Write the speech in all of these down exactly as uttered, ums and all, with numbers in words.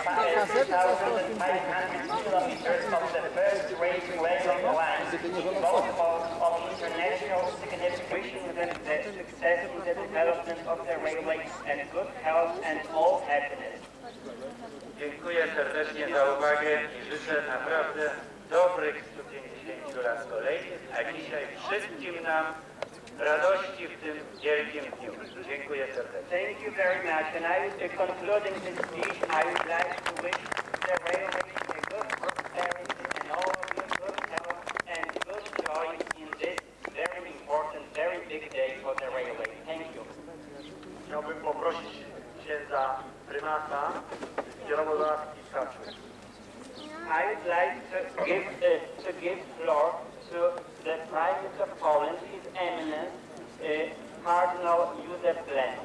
two thousand five hundred kilometers of the first racing railway line, both of international significance and the success in the development of the railway and good health and all happiness. Dziękuję serdecznie za uwagę i życzę naprawdę dobrych stu pięćdziesięciu lat kolejnych, a dzisiaj wszystkim nam radości w tym wielkim dniu. Dziękuję serdecznie. Thank you very much. And I, uh, concluding this speech, I would like to wish the railway a good prosperity and all of you good health and good joy in this very important, very big day for the railway. Thank you. Chciałbym poprosić księdza prymata kierował do nas kilka. I would like to give, uh, to give floor to the Prime Minister of Poland, His Eminence, uh, Cardinal Józef Blen.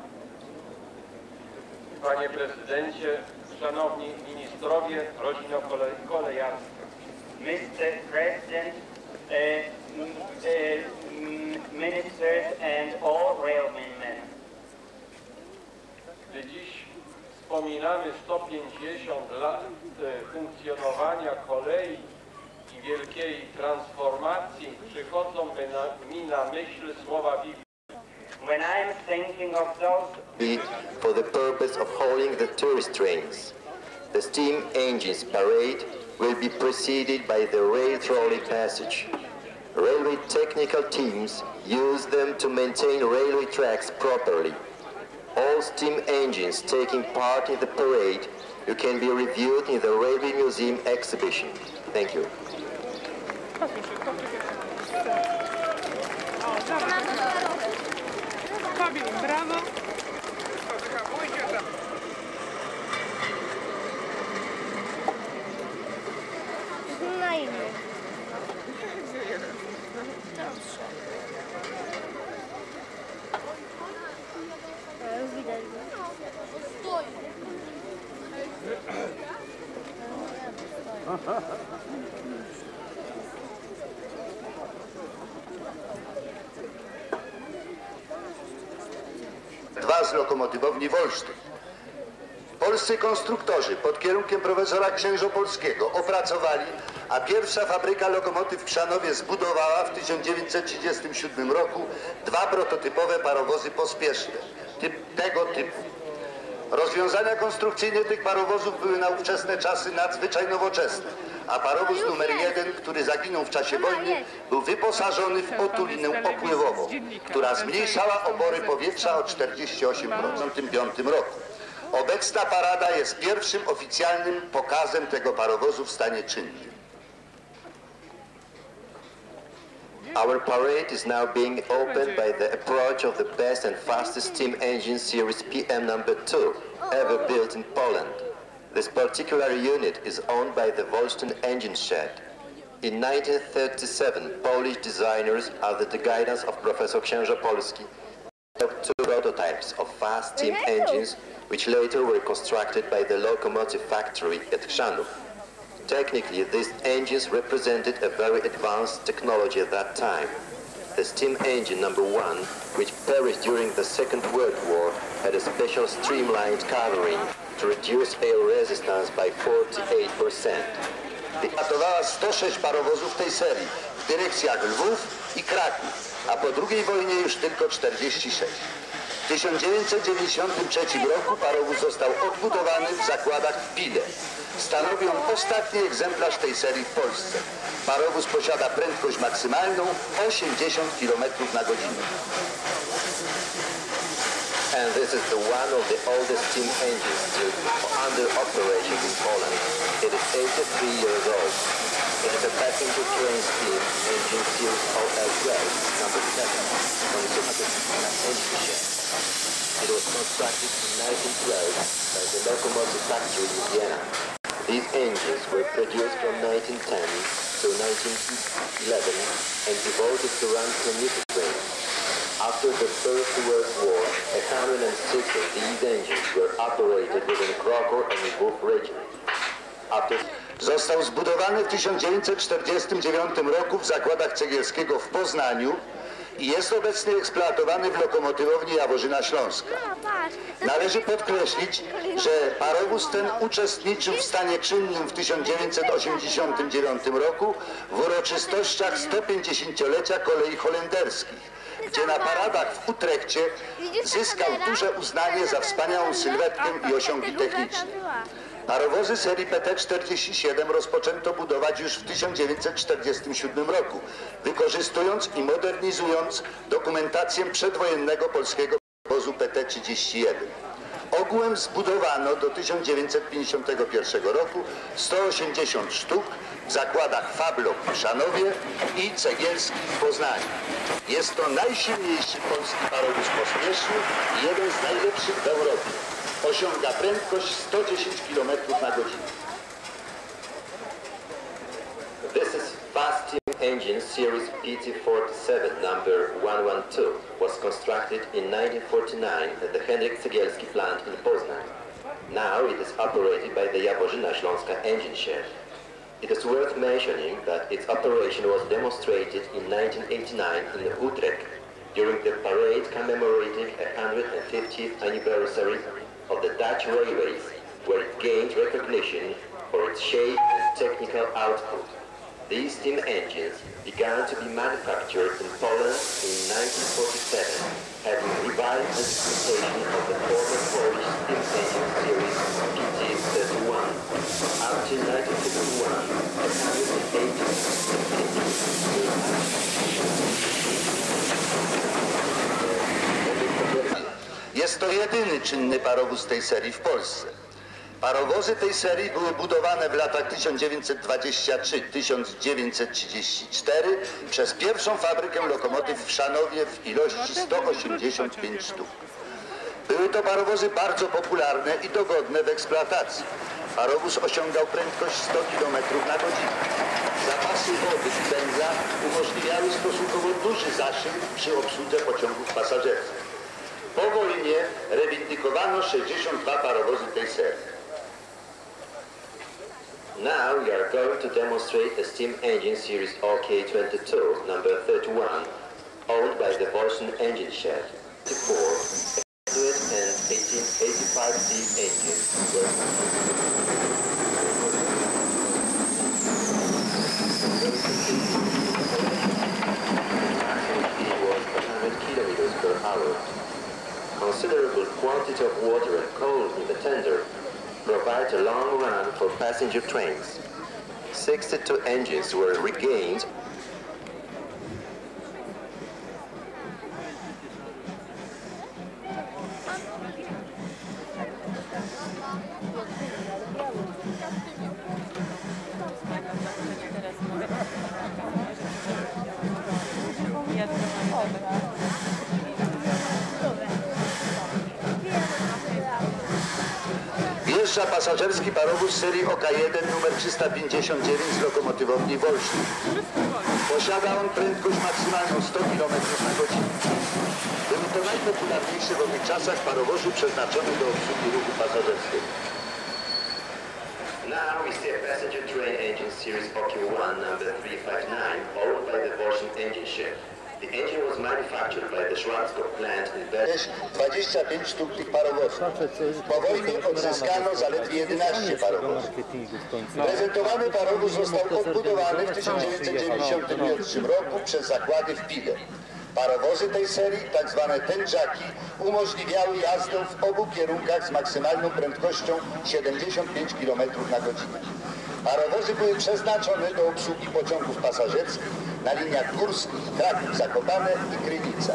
Panie Prezydencie, Szanowni Ministrowie rodzino-kolejarstwa. mister President, uh, uh, Ministers and all railwaymen. Gdy dziś wspominamy sto pięćdziesiąt lat funkcjonowania kolei i wielkiej transformacji, przychodzą mi na myśl słowa Biblii. When I'm thinking of those for the purpose of hauling the tourist trains, the steam engines parade will be preceded by the rail trolley passage. Railway technical teams use them to maintain railway tracks properly. All steam engines taking part in the parade you can be reviewed in the Railway Museum exhibition. Thank you. Brawo. Na imię. Dobrze. Już widać go. Stoi. Dwa z lokomotywowni Wolsztyn. Polscy konstruktorzy pod kierunkiem profesora Księżopolskiego opracowali, a pierwsza fabryka lokomotyw w Chrzanowie zbudowała w tysiąc dziewięćset trzydziestym siódmym roku dwa prototypowe parowozy pospieszne typ, tego typu. Rozwiązania konstrukcyjne tych parowozów były na ówczesne czasy nadzwyczaj nowoczesne, a parowóz numer jeden, który zaginął w czasie wojny, był wyposażony w otulinę opływową, która zmniejszała opory powietrza o czterdzieści osiem procent w tysiąc dziewięćset piątym roku. Obecna parada jest pierwszym oficjalnym pokazem tego parowozu w stanie czynnym. Our parade is now being opened by the approach of the best and fastest steam engine series P M number two ever built in Poland. This particular unit is owned by the Wolsztyn engine shed. In nineteen thirty-seven, Polish designers, under the guidance of Professor Księżopolski, developed two prototypes of fast steam engines, which later were constructed by the locomotive factory at Chrzanów. Technically, these engines represented a very advanced technology at that time. The steam engine number one, which perished during the Second World War, had a special streamlined covering to reduce air resistance by forty-eight percent. Ratowała sto sześć parowozów tej serii w dyrekcjach Lwów i Kraków, a po drugiej wojnie już tylko czterdzieści sześć. W tysiąc dziewięćset dziewięćdziesiątym trzecim roku parowóz został odbudowany w zakładach w Pile. Stanowi on ostatni egzemplarz tej serii w Polsce. Parowóz posiada prędkość maksymalną osiemdziesiąt kilometrów na godzinę. And this is the one of the oldest steam engines still under operation in Poland. It is eighty-three years old. It is a passenger train steam engine series O L J number seven from the engine shed. It was constructed in nineteen twelve by the locomotive factory in Vienna. These engines were produced from nineteen ten to nineteen eleven and devoted to run commuter trains. After the First World War, one hundred six of these engines were operated within Kraków and Lwów region. After... Został zbudowany w tysiąc dziewięćset czterdziestym dziewiątym roku w zakładach Cegielskiego w Poznaniu i jest obecnie eksploatowany w lokomotywowni Jaworzyna Śląska. Należy podkreślić, że parowóz ten uczestniczył w stanie czynnym w tysiąc dziewięćset osiemdziesiątym dziewiątym roku w uroczystościach sto pięćdziesięciolecia kolei holenderskich, gdzie na paradach w Utrechcie zyskał duże uznanie za wspaniałą sylwetkę i osiągi techniczne. Parowozy serii P T czterdzieści siedem rozpoczęto budować już w tysiąc dziewięćset czterdziestym siódmym roku, wykorzystując i modernizując dokumentację przedwojennego polskiego powozu P T trzydzieści jeden. Ogółem zbudowano do tysiąc dziewięćset pięćdziesiątego pierwszego roku sto osiemdziesiąt sztuk w zakładach Fablok w Chrzanowie i Cegielski w Poznaniu. Jest to najsilniejszy polski parowóz pospieszny i jeden z najlepszych w Europie. Osiąga prędkość sto dziesięć kilometrów na godzinę. This is Fast Steam Engine Series P T forty-seven number one twelve was constructed in nineteen forty-nine at the Henryk Cegielski plant in Poznań. Now it is operated by the Jaworzyna Śląska engine shed. It is worth mentioning that its operation was demonstrated in nineteen eighty-nine in Utrecht during the parade commemorating a one hundred fiftieth anniversary of the Dutch railways, where it gained recognition for its shape and technical output. These steam engines began to be manufactured in Poland in nineteen forty-seven, having revived the exploitation of the former Polish steam engine series P T thirty-one. Up to nineteen fifty-one, one hundred eighty Jest to jedyny czynny parowóz tej serii w Polsce. Parowozy tej serii były budowane w latach tysiąc dziewięćset dwudziestym trzecim do tysiąc dziewięćset trzydziestego czwartego przez pierwszą fabrykę lokomotyw w Chrzanowie w ilości sto osiemdziesiąt pięć sztuk. Były to parowozy bardzo popularne i dogodne w eksploatacji. Parowóz osiągał prędkość sto kilometrów na godzinę. Zapasy wody i węgla umożliwiały stosunkowo duży zasięg przy obsłudze pociągów pasażerskich. Po wojnie rewindykowano sześćdziesiąt dwa parowozy tej serii. Now we are going to demonstrate a steam engine series O K twenty-two, number thirty-one, owned by the Wolsztyn engine shed. Four one hundred eighteen eighty-five steam engines were speed was one hundred kilometers per hour. Considerable quantity of water and coal in the tender provide a long run for passenger trains. sixty-two engines were regained. Wjeżdża pasażerski parowóz serii O K jeden numer trzysta pięćdziesiąt dziewięć z lokomotywowni Wolsztyn. Posiada on prędkość maksymalną sto kilometrów na godzinę. Był to najpopularniejszy w owych czasach parowozu przeznaczony do obsługi ruchu pasażerskiego. Now we see a passenger train engine series O K one number three five nine, owned by the Wolsztyn engine shed. The engine was manufactured by the Schwarzkopf plant in Berlin. dwadzieścia pięć sztuk tych parowozów. Po wojnie odzyskano zaledwie jedenaście parowozów. Prezentowany parowóz został odbudowany w tysiąc dziewięćset dziewięćdziesiątym pierwszym roku przez zakłady w Pile. Parowozy tej serii, tak zwane tęczaki, umożliwiały jazdę w obu kierunkach z maksymalną prędkością siedemdziesiąt pięć kilometrów na godzinę. Parowozy były przeznaczone do obsługi pociągów pasażerskich na liniach górskich Kraków-Zakopane i Krynica.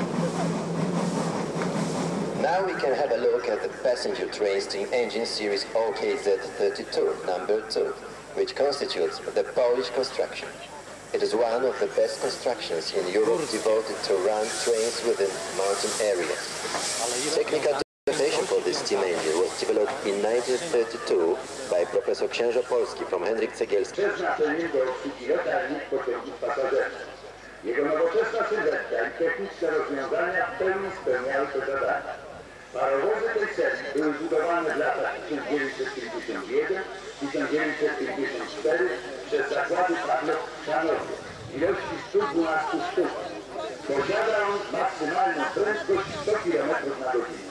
Now we can have a look at the passenger train steam engine series O K Z thirty-two, number two, which constitutes the Polish construction. It is one of the best constructions in Europe devoted to run trains within mountain areas. Technical documentation for this steam engine was developed in nineteen thirty-two by Professor Księżo Polski from Henryk Cegielski. Przeznaczeniem do obsługi lokalnych pociągów pasażerskich. Jego nowoczesna sylwetka i techniczne rozwiązania w pełni spełniały to zadanie. Parowozy tej serii były budowane w latach tysiąc dziewięćset pięćdziesiąt jeden do tysiąc dziewięćset pięćdziesiąt cztery przez zakłady Fablok w Chrzanowie w ilości sto dwanaście sztuk. Posiada on maksymalną prędkość sto kilometrów na godzinę.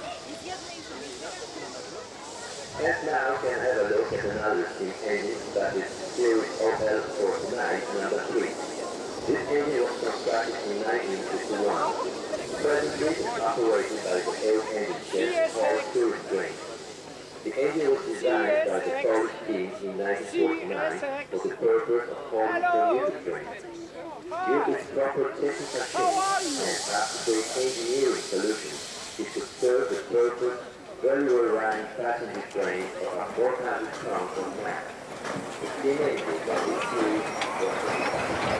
And now can have a look at another steam engine that is series O L forty-nine number three. This engine was constructed in nineteen fifty-one. Presently it's operated by the old engine shed called Tourist Train. The engine was designed by the Polish team in nineteen forty-nine for the purpose of hauling commuter trains. Due to its proper technical shape and up-to-date engineering solutions, it could serve the purpose very well-run passenger train of a four hundred tons of mass. The steam engine that is used was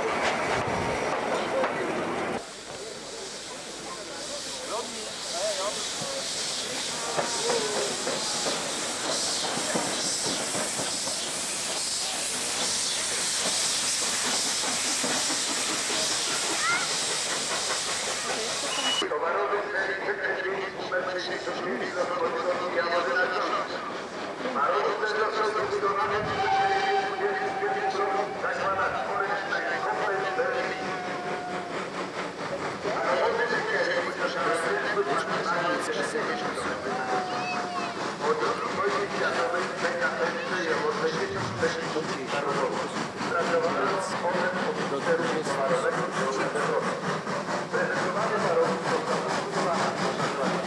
Towarowy serii wykręceń numer sześćdziesiąt pięć lokomotywowi Jaworzna Śląsk. Parowy ten został wybudowany w tysiąc dziewięćset dwudziestym pierwszym roku zakłada czworeczny komplet Berlin. Parowy serii posiada prędkość maksymalną sześćdziesiąt kilometrów na godzinę. Po drugiej wojnie światowej P K P przejęło sześćdziesiąt sześć punktów parowowych. Pracowano potem od steru towarowego do Europy. Prezentowany parowóz został zbudowany na przykład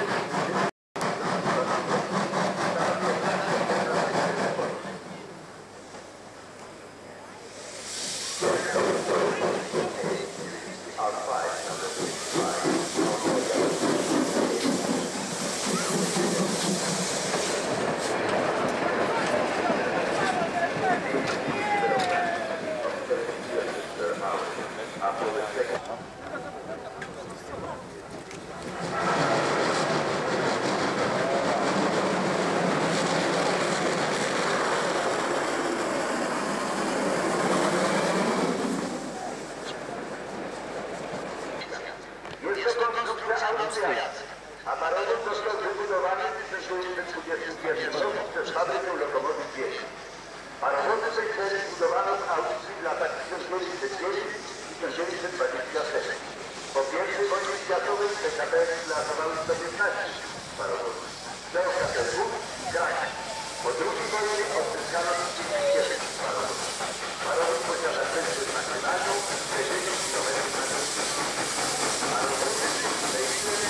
a parowóz został wybudowany w tysiąc dziewięćset dwudziestym pierwszym roku przez fabrykę lokomotyw Wieś. Parowozy tej serii zbudowano w Austrii w latach tysiąc dziewięćset dziesiątym do tysiąc dziewięćset dwudziestego szóstego. Po pierwszej wojnie światowej P K P eksploatowały sto piętnaście parowozów. P K P dwóch i Gdańsk. Po drugiej wojnie odzyskano trzydzieści jeden parowozów. Parowóz posiada prędkość maksymalną sześćdziesiąt kilometrów na godzinę. Parowozy tej serii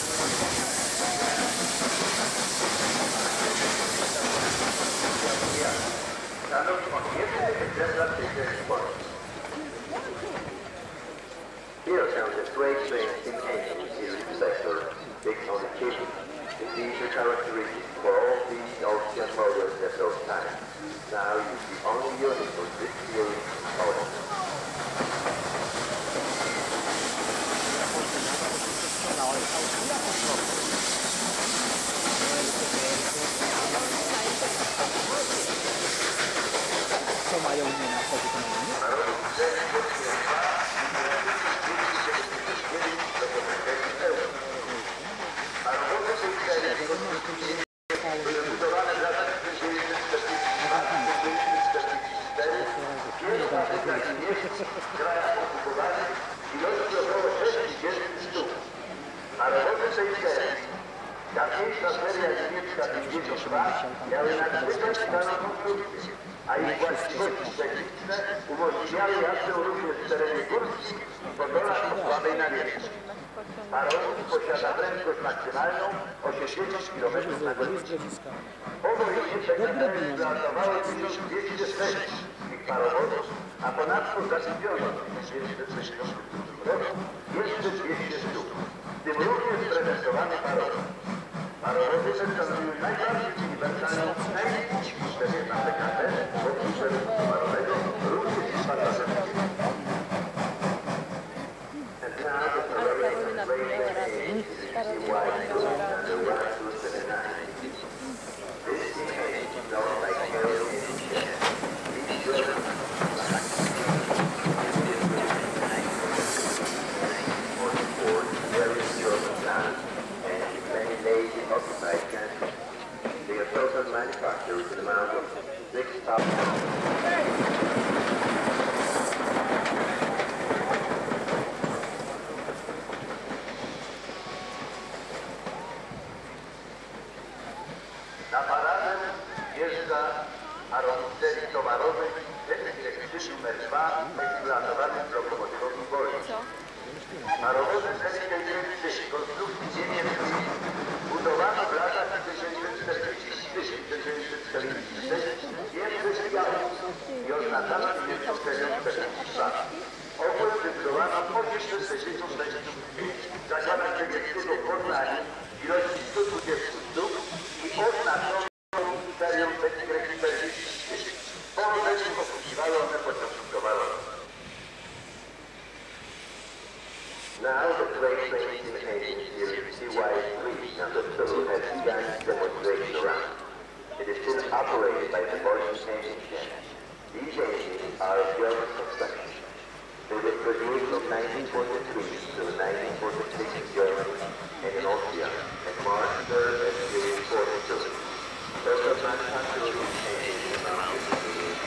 stanowi on jedyny egzemplarz tej serii w Polsce. Here comes the freight train steam engine series sector, based on the kitchen. The feature characteristics for all these Austrian models at those times. Now is the only unit for this series in Poland. Co mają mnie na wchodzie to były budowane w latach tysiąc dziewięćset czterdziestym czwartym do tysiąc dziewięćset czterdziestego czwartego. Wielu fabrykach i miejsc w krajach okupowanych w ilości około sześćdziesiąt sztuk. Parowozy tej serii, dawniejsza seria niemiecka pięćdziesiąt dwa, miały nadzwyczaj staną konstrukcję, a ich właściwości techniczne umożliwiały jazdę również w terenie górskim i po torach o słabej nawierzchni. Parowóz posiada prędkość maksymalną osiemdziesiąt kilometrów na godzinę. Po wojnie P K P eksploatowało tysiąc dwieście sześć tych parowozów, a ponadto zakupiono w tysiąc dziewięćset sześćdziesiątym drugim roku jeszcze dwieście sztuk, w tym również prezentowany parowóz. Parowozy te stanowiły najbardziej uniwersalną i najliczniejszą firmę P K P wokół szeregu towarowego, również i pasażerskiego. They are total manufactured with an amount of six thousand. Na paradę wjeżdża aromaterii towarowej elektryczny numer dwa eksploatowany w lokomotywowni Wolni. Parowozy serii tej konstrukcji niemieckiej budowano w latach tysiąc dziewięćset czterdzieści do tysiąc dziewięćset czterdzieści sześć Niemcy Światów i oznaczano niemiecką serią czterdzieści dwa. Ogółem wybudowano ponad sześćdziesiąt sześć zakładach człowieckiego w Poznaniu ilości stu dwudziestu sztuk i oznaczono serią czterdzieści trzy. Po odejściu posługiwały one pociągów towarowych. Now the great racing engine series C Y three number two has begun demonstration run. It is still operated by the Bosch engine chain. These engines are of German construction. They were produced from nineteen forty-three to nineteen forty-six in Germany and in Austria, and March third at series forty-two. Total manufacturing engines amounted to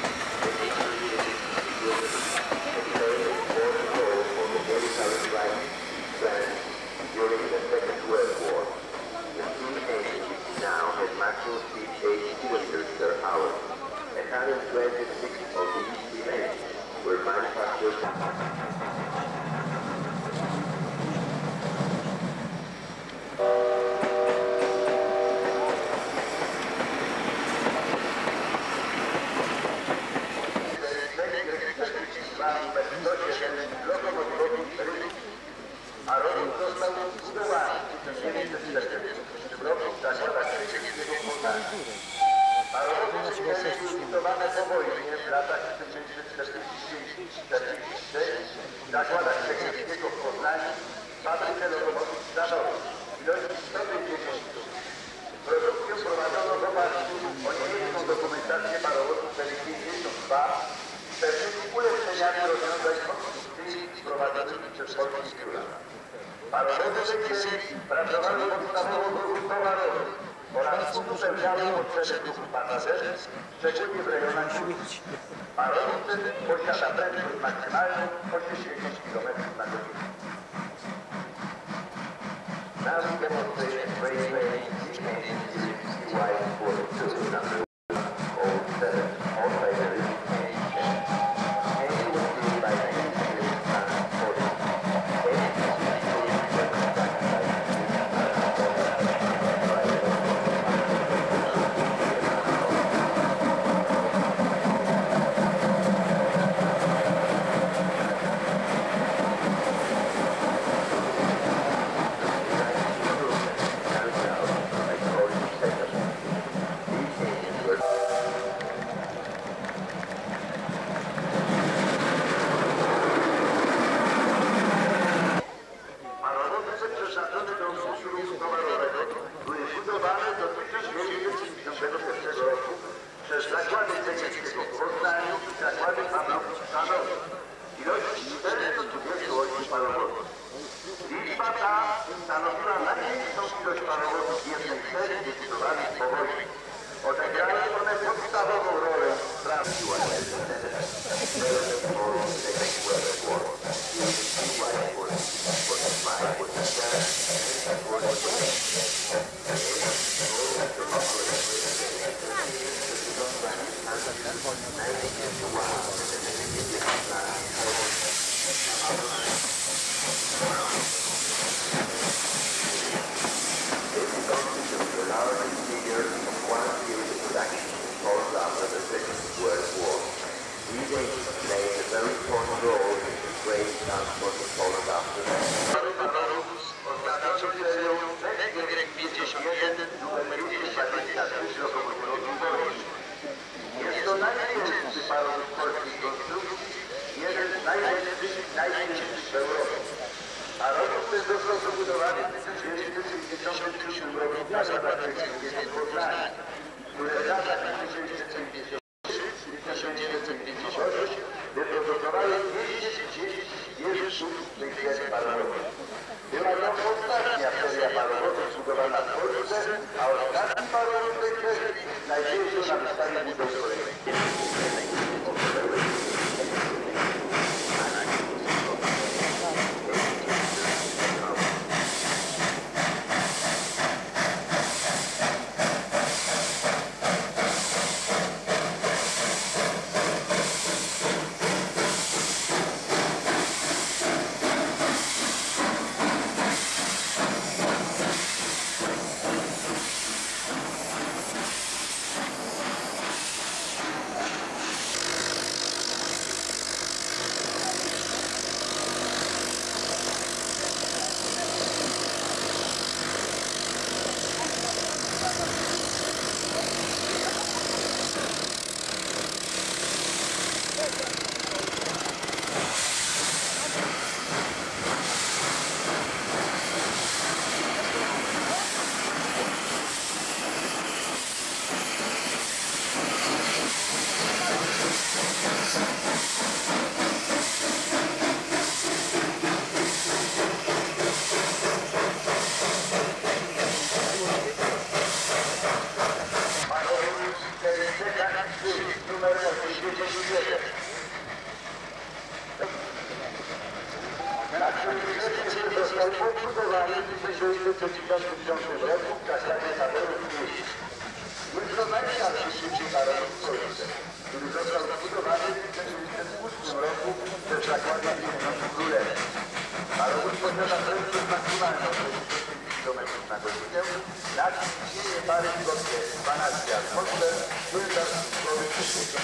during the Second World War. The steam engine now has maximum speed eighty kilometers per hour. one hundred twenty-six of these steam engines were manufactured. A rok został zbudowany w tysiąc dziewięćset czterdziestym roku w zakładach człowieckiego w Poznaniu. Parowozy były zbudowane po wojnie w latach tysiąc dziewięćset czterdziestym do czterdziestego szóstego w zakładach człowieckiego w Poznaniu fabrykę lokomotyw stanowych ilości sto pięćdziesiąt sztuk. Produkcję prowadzono w oparciu o niemiecką dokumentację parowozu serii pięćdziesiąt dwa z pewnymi ulepszeniami rozwiązań konstrukcyjnych wprowadzonymi przez polski biura. Parowozy tej serii pracowały podstawowo w ruchu towarowym oraz uzupełniały potrzeby ruchu pasażerów, szczególnie w rejonach górskich. Parowóz ten posiada prędkość maksymalną osiemdziesiąt kilometrów na godzinę. Now we demonstrate race racing engine series C Y forty-two number oh seven, owned by the Racing Engine Chain. Engine was built by the engineers and forty. Engine was constructed by dziewięćset pięćdziesiątym piątym roku w Kasadzie Taborów w mieście. Jest to najstarszy parowóz w Polsce, który został zbudowany w tysiąc dziewięćset ósmym roku przez Zakłady Pieniążów Królewskich. Parowóz posiada prędkość maksymalną sześćdziesiąt kilometrów na godzinę, na ciśnienie pary zgodnie dwanaście atmosfer, ciężar zbiorowy trzydzieści.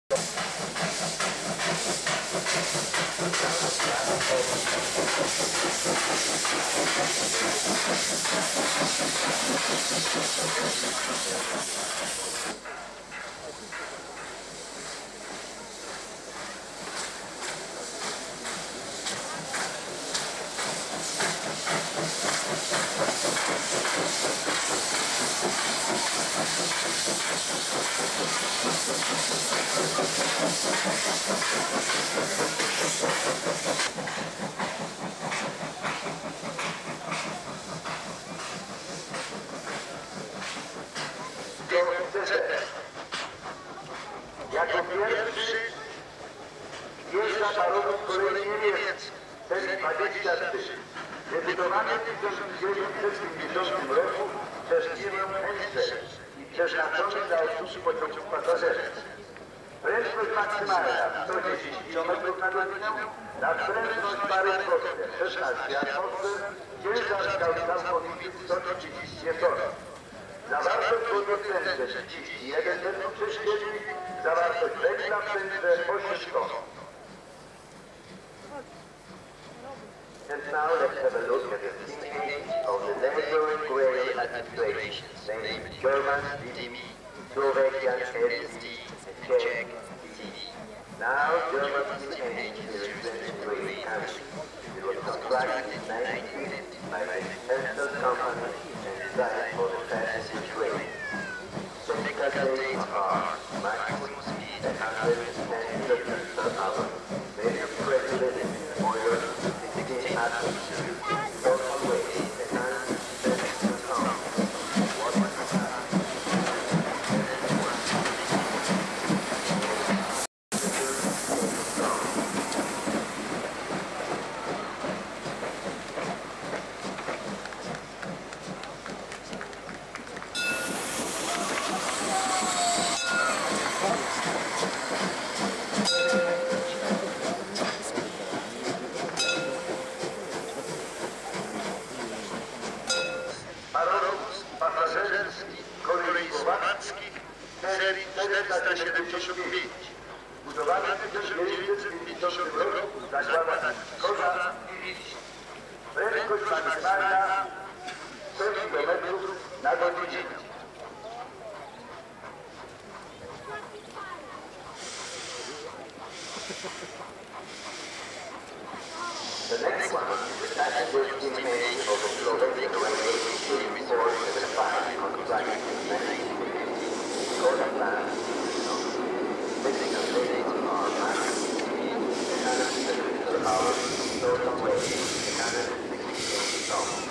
Jako pierwszy wjeżdża parowóz kolei niemiecki, serii dwadzieścia trzy, wybudowany w tysiąc dziewięćset pięćdziesiątym roku przez firmę Henschel i przeznaczony dla obsługi pociągów pasażerskich. Prędkość maksymalna sto dziesięć kilometrów na godzinę, nadprężność pary prostej szesnaście atmosfer, ciężar skał sto trzydzieści ton. Zawartość wody w tędrze trzydzieści jeden metrów sześciennych, zawartość węgla w tędrze osiem ton. And now let's have a look at the steam engine of the neighboring rail administrations, namely German D M, Slovakian S D, Czech T D. Now German steam engine is represented in rail country. It was constructed in nineteen fifty by the Henschel Company and designed for the passenger train. Technical dates are maximum speed one hundred ten kilometers per hour, medium pressure limit, oil sixteen atmosphere, total weight one hundred seventy pounds. Parowóz pasażerski kolei słowackich serii czterysta siedemdziesiąt pięć, budowany w tysiąc dziewięćset pięćdziesiątym roku w zakładach Korza i Wiśni. Prędkość maksymalna sto kilometrów na godzinę. The next one is the passenger steam engine of the Slovakian Railway System four seventy-five, constructed in nineteen fifty. Golden Land, technical dates are maximum speed one hundred kilometers per hour, total weight one hundred sixty tons.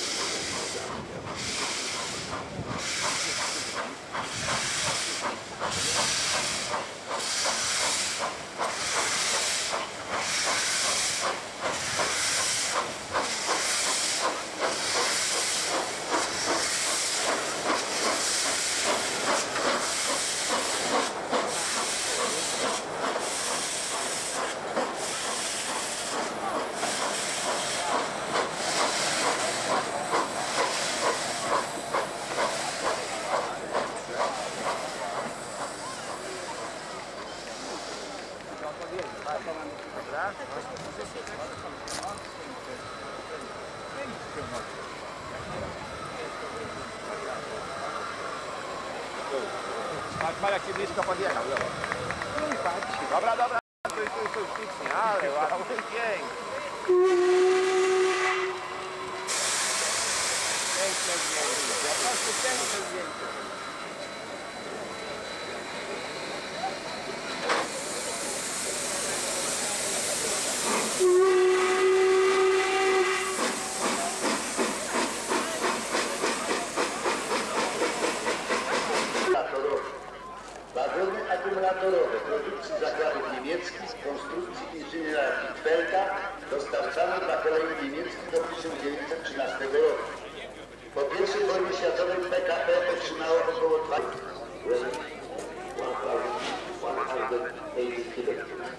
Marek się blisko podjechał, zobacz. Dobra, dobra, stój, stój, stój, ślicznie, ale ładny piękny. Piękne zdjęcie, po prostu piękne zdjęcie. Akumulatorowe produkcji zakładów niemieckich, konstrukcji inżyniera Hittfelda dostarczano dla kolei niemieckich do tysiąc dziewięćset trzynastego roku. Po pierwszej wojnie światowej P K P otrzymało około dwa tysiące kilometrów.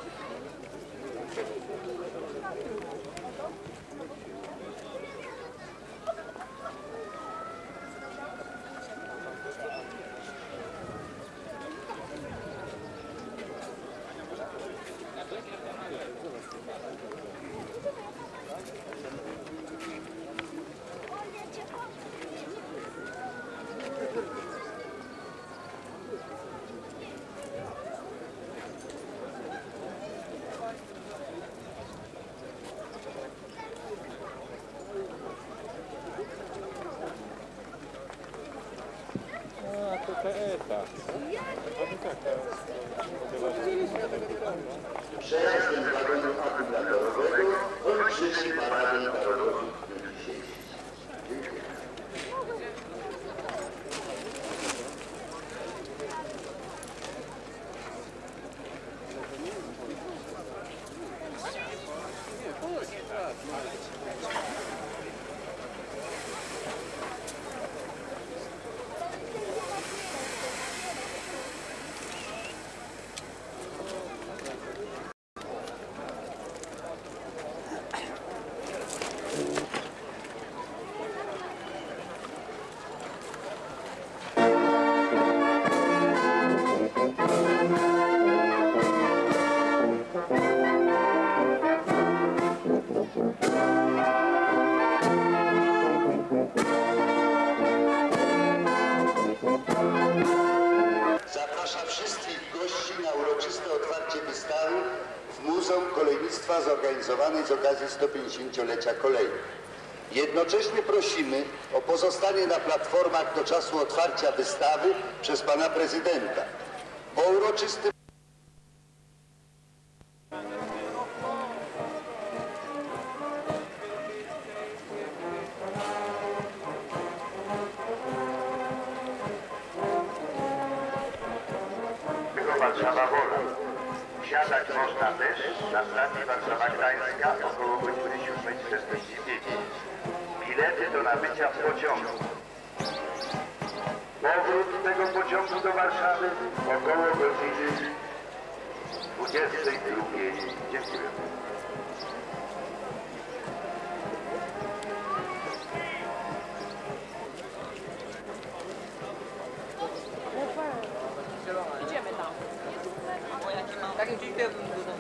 Przejazdem wagonu akumulatorowego kończymy paradę narodową w dniu dzisiejszym. Zapraszam wszystkich gości na uroczyste otwarcie wystawy w Muzeum Kolejnictwa zorganizowanej z okazji sto pięćdziesięciolecia kolei. Jednocześnie prosimy o pozostanie na platformach do czasu otwarcia wystawy przez pana prezydenta. Po uroczystym Warszawa Wola. Wsiadać można też na stacji Warszawa Gdańska około godziny siódmej czterdzieści pięć. Bilety do nabycia w pociągu. Powrót tego pociągu do Warszawy około godziny dwudziestej drugiej. Dziękuję. Takim